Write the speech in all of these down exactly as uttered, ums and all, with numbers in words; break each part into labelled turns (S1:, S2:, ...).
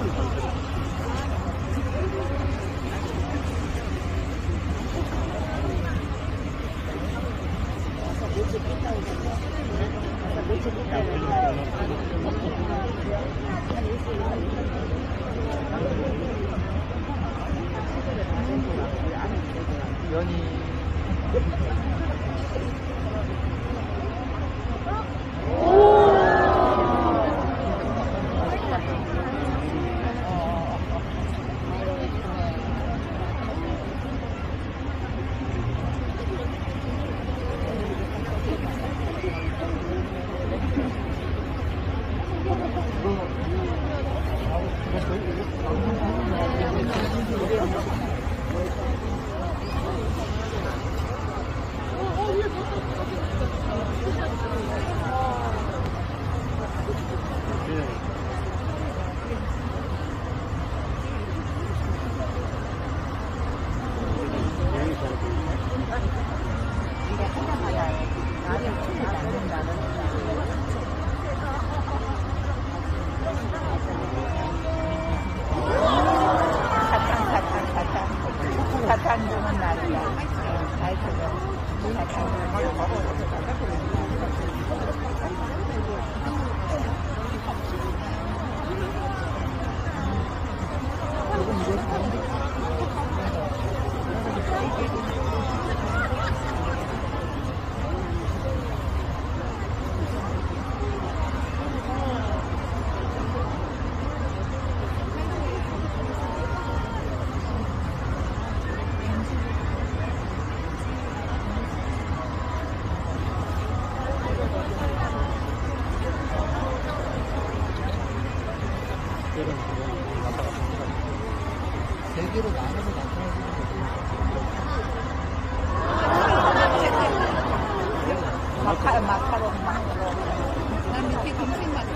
S1: 대기로 나눠서 나타내주는 거죠.
S2: 마카, 마카롱, 마카롱. 난 밑에 김치 맛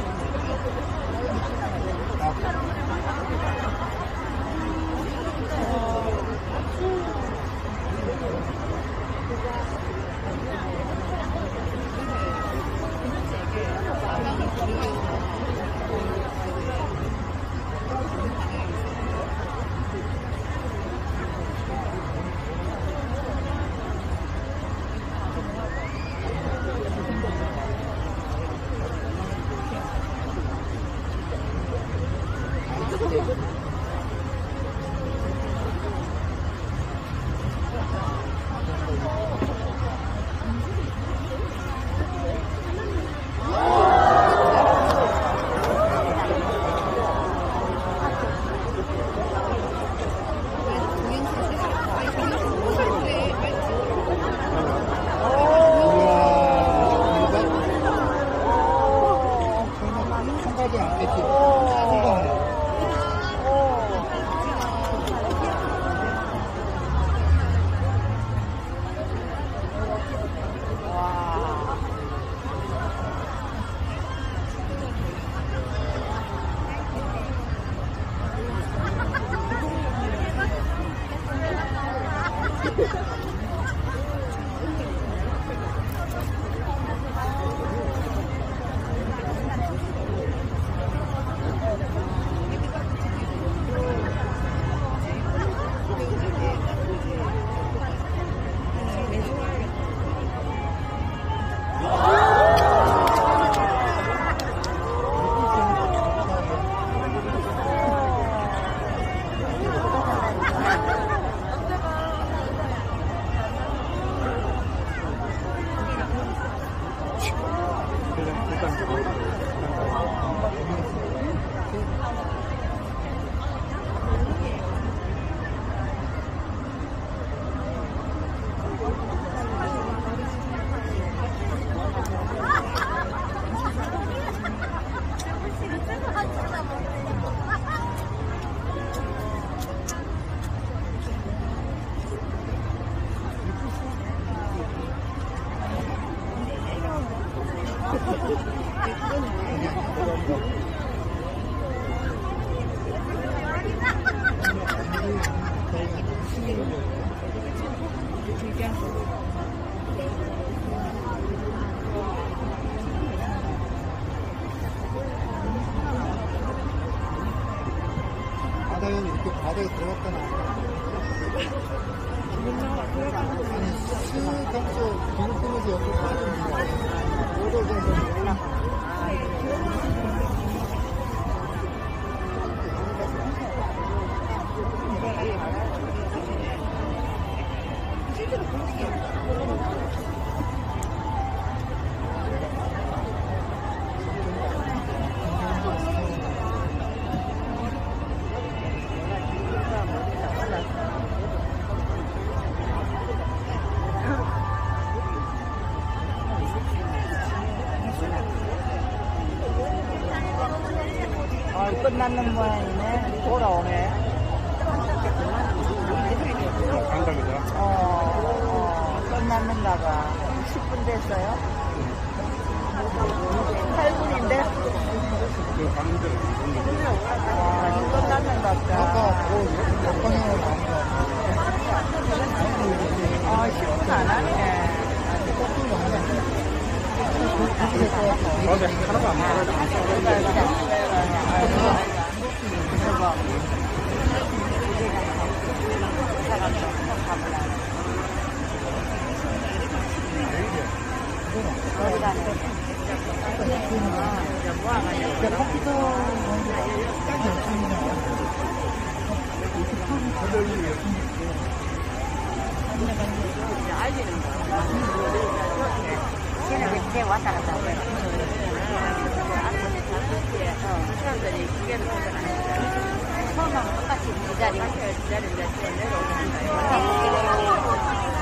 S1: 당연히 이렇게 바다에 들어갔다 나와. 아니, 수평소 비를 끄면서 옆으로 빠져주는 거야. 오돌 정도 올라가.
S2: 실제로 보는 게
S3: 아, 끝났는 모양이네. 돌아오네.
S4: 간답니다.
S3: 어, 어, 끝났는가봐. 십 분 됐어요? 팔 분인데?
S4: 그 가는데
S3: 와, 끝났는가 보다.
S1: 아까 그 역방향으로 나온 거
S3: 아, 십 분 안 하네.
S4: 어제 하나도 안 먹어요.
S3: 걔는 왜 이제 왔다 갔다 해?
S2: 사람들이 기계를 보잖아요.
S3: 처음하고 똑같이 이 자리.
S2: 기다리는데 내려오는 거예요.